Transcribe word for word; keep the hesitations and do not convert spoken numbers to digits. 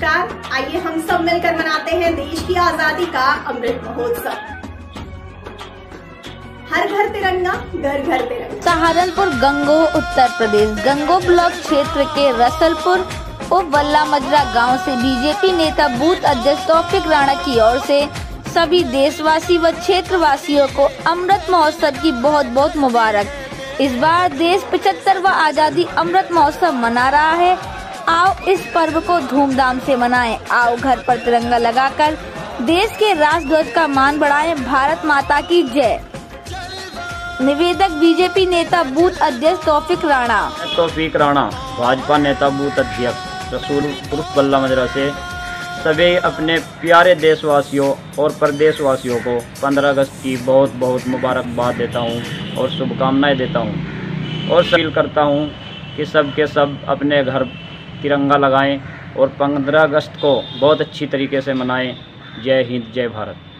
नमस्कार, आइए हम सब मिलकर मनाते हैं देश की आजादी का अमृत महोत्सव। हर घर तिरंगा, घर घर तिरंगा। सहारनपुर गंगोह उत्तर प्रदेश गंगोह ब्लॉक क्षेत्र के रसलपुर उप बल्ला मजरा गाँव से बीजेपी नेता बूथ अध्यक्ष तौफिक राणा की ओर से सभी देशवासी व क्षेत्रवासियों को अमृत महोत्सव की बहुत बहुत मुबारक। इस बार देश पचहत्तरवां आजादी अमृत महोत्सव मना रहा है। आओ इस पर्व को धूमधाम से मनाएं। आओ घर पर तिरंगा लगाकर देश के राष्ट्रध्वज का मान बढ़ाएं। भारत माता की जय। निवेदक बीजेपी नेता बूथ अध्यक्ष तौफिक राणा। तौफिक राणा भाजपा नेता बूथ अध्यक्ष रसूलपुर उप बल्ला मजरा से सभी अपने प्यारे देशवासियों और प्रदेशवासियों को पंद्रह अगस्त की बहुत बहुत मुबारकबाद देता हूं और शुभकामनाएं देता हूं और अपील करता हूं कि सब के सब अपने घर तिरंगा लगाएं और पंद्रह अगस्त को बहुत अच्छी तरीके से मनाएं। जय हिंद, जय भारत।